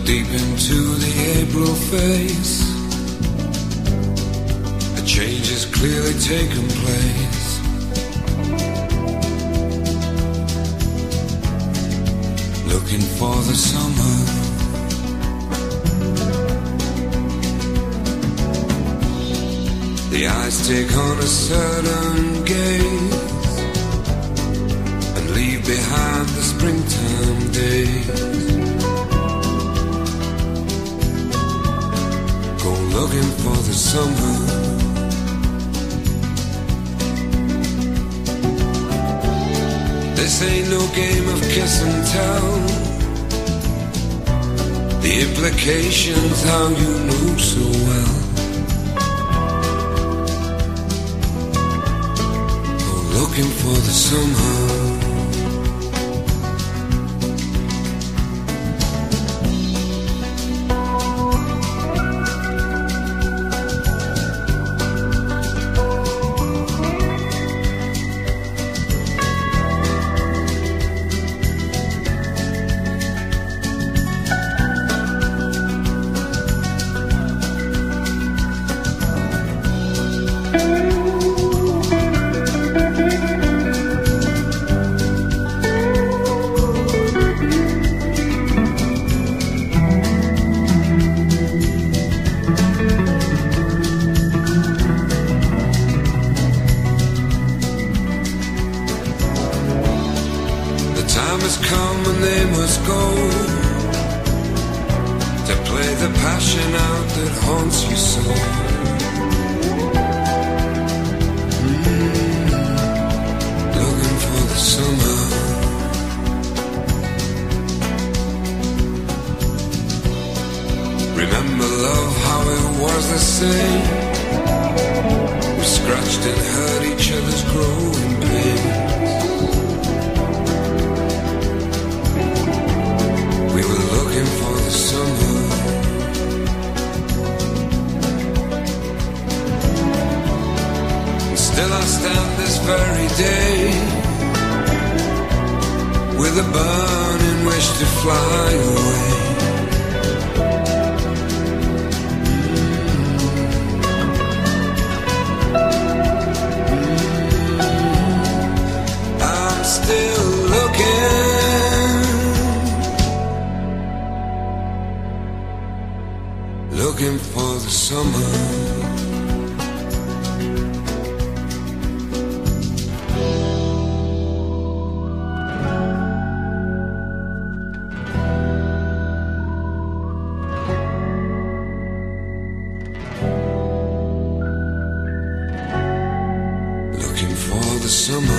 deep into the April phase. A change has clearly taken place. Looking for the summer. The eyes take on a certain gaze and leave behind the springtime days. Go looking for the summer. This ain't no game of kiss and tell. The implications how you know so well. Go looking for the summer. Time has come and they must go to play the passion out that haunts you so. Looking for the summer. Remember love, how it was the same. We scratched and hurt each other's growing pains. We were looking for the summer. And still I stand this very day with a burning wish to fly away. I'm still looking for the summer. Looking for the summer.